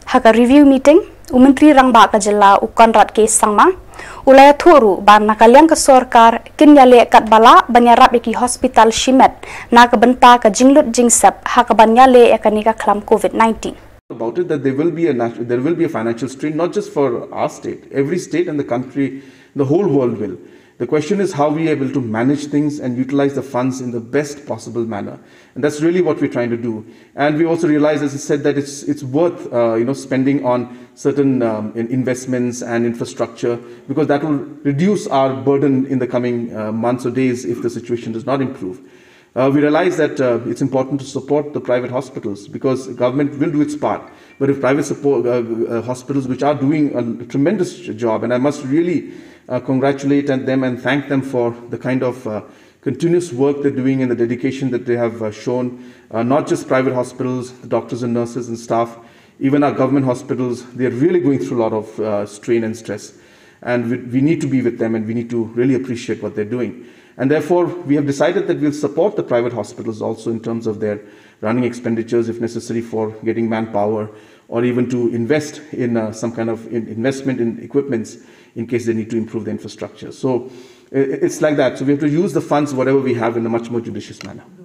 Haka review meeting, Menteri Rangba Kajela Ukonrad ke Sangma, Ulaya Thuru ban nakaliang ke sorkar kinyale kat bala banyarap iki hospital Shimet na kebenta ke jinglut jingsep haka banyale ekanika klam COVID-19. About it that there will be a financial strain not just for our state, every state in the country, the whole world will. The question is how we are able to manage things and utilize the funds in the best possible manner, and that's really what we're trying to do. And we also realize, as I said, that it's worth spending on certain investments and infrastructure, because that will reduce our burden in the coming months or days if the situation does not improve. We realize that it's important to support the private hospitals, because government will do its part. But if private hospitals, which are doing a tremendous job, and I must really congratulate them and thank them for the kind of continuous work they're doing and the dedication that they have shown, not just private hospitals, the doctors and nurses and staff, even our government hospitals, they're really going through a lot of strain and stress. And we need to be with them, and we need to really appreciate what they're doing. And therefore, we have decided that we'll support the private hospitals also in terms of their running expenditures, if necessary, for getting manpower, or even to invest in some kind of investment in equipments in case they need to improve the infrastructure. So it's like that. So we have to use the funds, whatever we have, in a much more judicious manner.